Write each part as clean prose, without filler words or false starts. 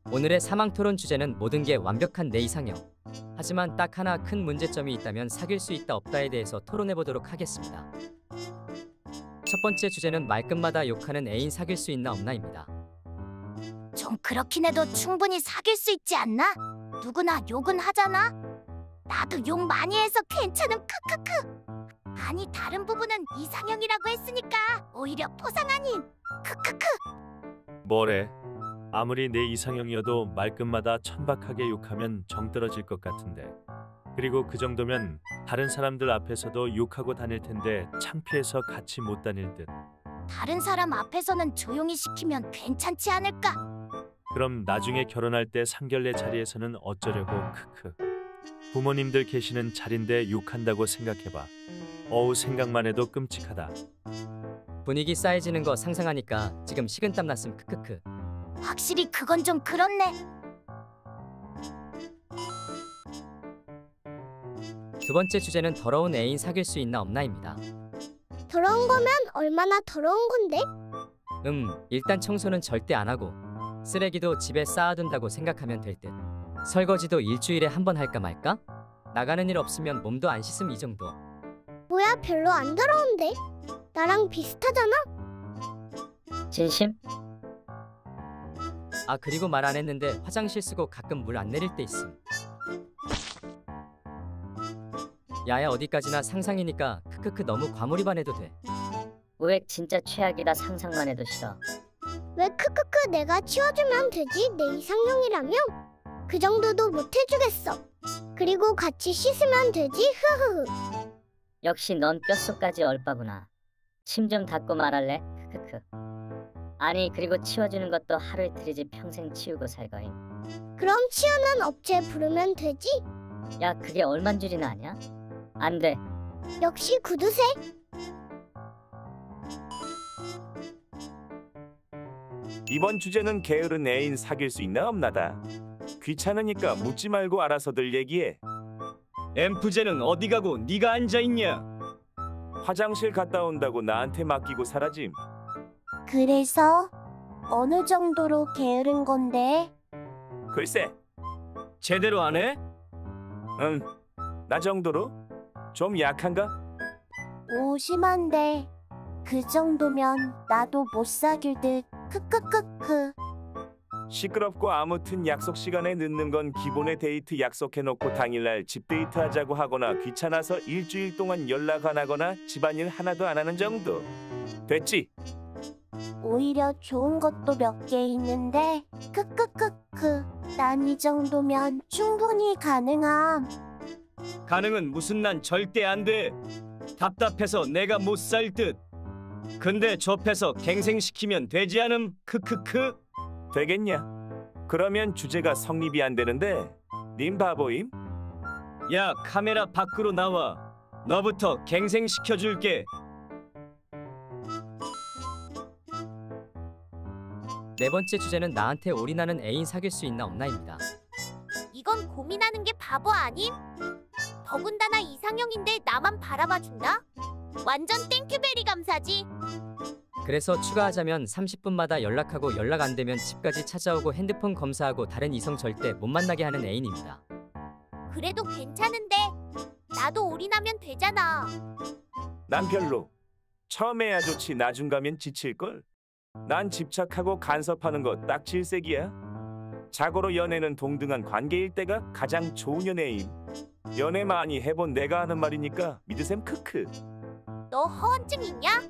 오늘의 사망토론 주제는 모든 게 완벽한 내 이상형. 하지만 딱 하나 큰 문제점이 있다면 사귈 수 있다 없다에 대해서 토론해보도록 하겠습니다. 첫 번째 주제는 말끝마다 욕하는 애인 사귈 수 있나 없나입니다. 좀 그렇긴 해도 충분히 사귈 수 있지 않나? 누구나 욕은 하잖아? 나도 욕 많이 해서 괜찮음 크크크. 아니 다른 부분은 이상형이라고 했으니까 오히려 포상 아님 크크크. 뭐래? 아무리 내 이상형이어도 말끝마다 천박하게 욕하면 정 떨어질 것 같은데. 그리고 그 정도면 다른 사람들 앞에서도 욕하고 다닐 텐데 창피해서 같이 못 다닐 듯. 다른 사람 앞에서는 조용히 시키면 괜찮지 않을까? 그럼 나중에 결혼할 때 상견례 자리에서는 어쩌려고 크크. 부모님들 계시는 자리인데 욕한다고 생각해봐. 어우 생각만 해도 끔찍하다. 분위기 싸해지는 거 상상하니까 지금 식은땀 났음 크크크. 확실히 그건 좀 그렇네. 두 번째 주제는 더러운 애인 사귈 수 있나 없나입니다. 더러운 거면 얼마나 더러운 건데? 일단 청소는 절대 안 하고 쓰레기도 집에 쌓아둔다고 생각하면 될 듯. 설거지도 일주일에 한 번 할까 말까? 나가는 일 없으면 몸도 안 씻음 이 정도. 뭐야 별로 안 더러운데? 나랑 비슷하잖아? 진심? 아 그리고 말 안 했는데 화장실 쓰고 가끔 물 안 내릴 때 있음. 야야 어디까지나 상상이니까 크크크 너무 과몰입 안 해도 돼. 우엑 진짜 최악이다. 상상만 해도 싫어. 왜 크크크 내가 치워주면 되지 내 이상형이라면? 그 정도도 못 해주겠어. 그리고 같이 씻으면 되지 흐흐흐. 역시 넌 뼛속까지 얼빠구나. 침 좀 닦고 말할래? 크크크. 아니 그리고 치워주는 것도 하루 이틀이지 평생 치우고 살거임. 그럼 치우는 업체 부르면 되지? 야 그게 얼만 줄이나 아냐? 안 돼. 역시 구두쇠. 이번 주제는 게으른 애인 사귈 수 있나 없나다. 귀찮으니까 묻지 말고 알아서들 얘기해. 엠프제는 어디 가고 네가 앉아있냐? 화장실 갔다 온다고 나한테 맡기고 사라짐. 그래서 어느 정도로 게으른 건데? 글쎄. 제대로 안 해? 나 정도로? 좀 약한가? 오 심한데 그 정도면 나도 못 사귈 듯 크크크크. 시끄럽고 아무튼 약속 시간에 늦는 건 기본의 데이트 약속해놓고 당일날 집 데이트하자고 하거나 귀찮아서 일주일 동안 연락 안 하거나 집안일 하나도 안 하는 정도. 됐지? 오히려 좋은 것도 몇 개 있는데 크크크크. 난 이 정도면 충분히 가능함. 가능은 무슨 난 절대 안 돼. 답답해서 내가 못 살 듯. 근데 좁혀서 갱생시키면 되지 않음 크크크. 되겠냐? 그러면 주제가 성립이 안 되는데 님 바보임? 야 카메라 밖으로 나와. 너부터 갱생시켜줄게. 네 번째 주제는 나한테 올인하는 애인 사귈 수 있나 없나입니다. 이건 고민하는 게 바보 아님? 더군다나 이상형인데 나만 바라봐준다? 완전 땡큐베리 감사지. 그래서 추가하자면 30분마다 연락하고 연락 안 되면 집까지 찾아오고 핸드폰 검사하고 다른 이성 절대 못 만나게 하는 애인입니다. 그래도 괜찮은데 나도 올인하면 되잖아. 난 별로. 처음에야 좋지 나중 가면 지칠걸. 난 집착하고 간섭하는 거 딱 질색이야. 자고로 연애는 동등한 관계일 때가 가장 좋은 연애임. 연애 많이 해본 내가 하는 말이니까 믿으셈 크크. 너 허언증 있냐?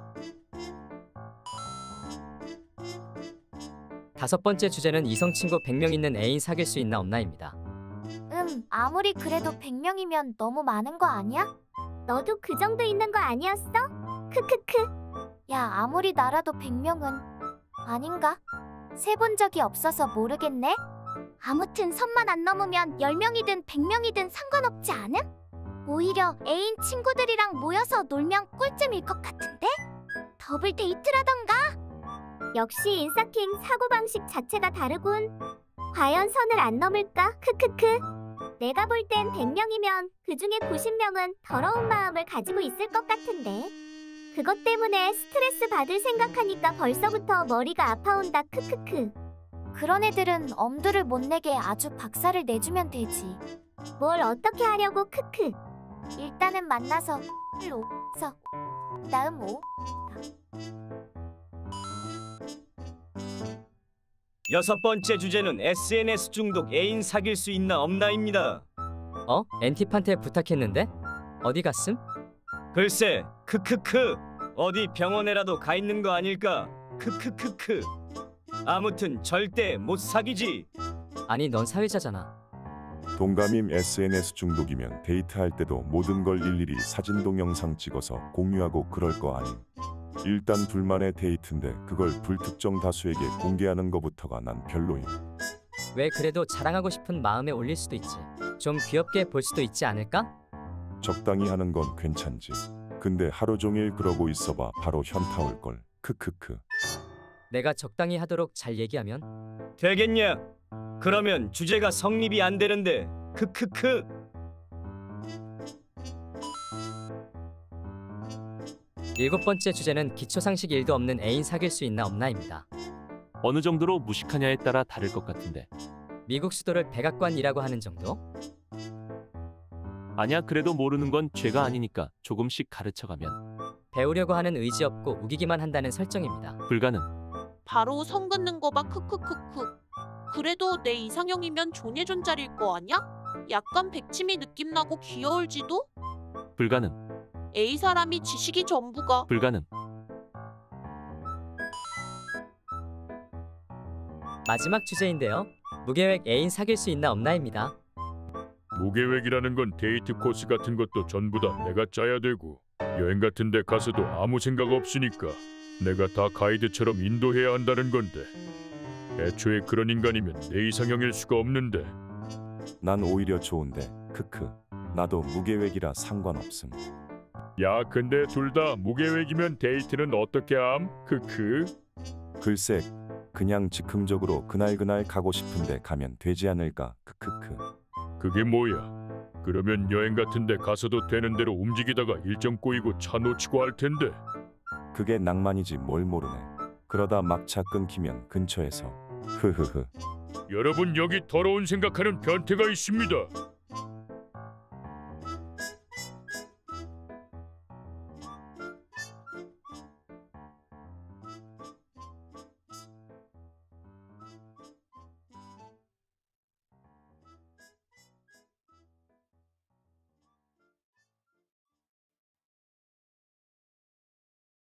다섯 번째 주제는 이성 친구 100명 있는 애인 사귈 수 있나 없나입니다. 아무리 그래도 100명이면 너무 많은 거 아니야? 너도 그 정도 있는 거 아니었어? 크크크. 야 아무리 나라도 100명은 아닌가? 세본 적이 없어서 모르겠네? 아무튼 선만 안 넘으면 10명이든 100명이든 상관없지 않음? 오히려 애인 친구들이랑 모여서 놀면 꿀잼일 것 같은데? 더블 데이트라던가? 역시 인싸킹 사고방식 자체가 다르군. 과연 선을 안 넘을까? 크크크. 내가 볼 땐 100명이면 그중에 90명은 더러운 마음을 가지고 있을 것 같은데. 그것 때문에 스트레스 받을 생각하니까 벌써부터 머리가 아파온다. 크크크. 그런 애들은 엄두를 못 내게 아주 박살을 내주면 되지. 뭘 어떻게 하려고 크크. 일단은 만나서 로서 다음 오. 여섯 번째 주제는 SNS 중독 애인 사귈 수 있나 없나입니다. 엔티판테 부탁했는데? 어디 갔음? 글쎄, 크크크. 어디 병원에라도 가 있는 거 아닐까? 크크크크. 아무튼 절대 못 사귀지. 아니 넌 사회자잖아. 동감임 SNS 중독이면 데이트할 때도 모든 걸 일일이 사진 동영상 찍어서 공유하고 그럴 거 아님. 일단 둘만의 데이트인데 그걸 불특정 다수에게 공개하는 거부터가 난 별로임. 왜 그래도 자랑하고 싶은 마음에 올릴 수도 있지. 좀 귀엽게 볼 수도 있지 않을까? 적당히 하는 건 괜찮지. 근데 하루 종일 그러고 있어봐 바로 현타 올걸. 크크크. 내가 적당히 하도록 잘 얘기하면? 되겠냐? 그러면 주제가 성립이 안 되는데. 크크크. 일곱 번째 주제는 기초상식 1도 없는 애인 사귈 수 있나 없나입니다. 어느 정도로 무식하냐에 따라 다를 것 같은데. 미국 수도를 백악관이라고 하는 정도? 아니야, 그래도 모르는 건 죄가 아니니까 조금씩 가르쳐가면. 배우려고 하는 의지 없고 우기기만 한다는 설정입니다. 불가능. 바로 성 긋는 거 봐. 크크크크. 그래도 내 이상형이면 존예존잘일 거 아냐? 약간 백치미 느낌 나고 귀여울지도? 불가능. A 사람이 지식이 전부가. 불가능. 마지막 주제인데요. 무계획 애인 사귈 수 있나 없나입니다. 무계획이라는 건 데이트 코스 같은 것도 전부 다 내가 짜야 되고 여행 같은 데 가서도 아무 생각 없으니까 내가 다 가이드처럼 인도해야 한다는 건데 애초에 그런 인간이면 내 이상형일 수가 없는데. 난 오히려 좋은데. 크크. 나도 무계획이라 상관없음. 야, 근데 둘 다 무계획이면 데이트는 어떻게 함? 크크. 글쎄, 그냥 즉흥적으로 그날 가고 싶은데 가면 되지 않을까? 크크크. 그게 뭐야? 그러면 여행 같은 데 가서도 되는 대로 움직이다가 일정 꼬이고 차 놓치고 할 텐데. 그게 낭만이지 뭘 모르네. 그러다 막차 끊기면 근처에서 흐흐흐. 여러분, 여기 더러운 생각하는 변태가 있습니다.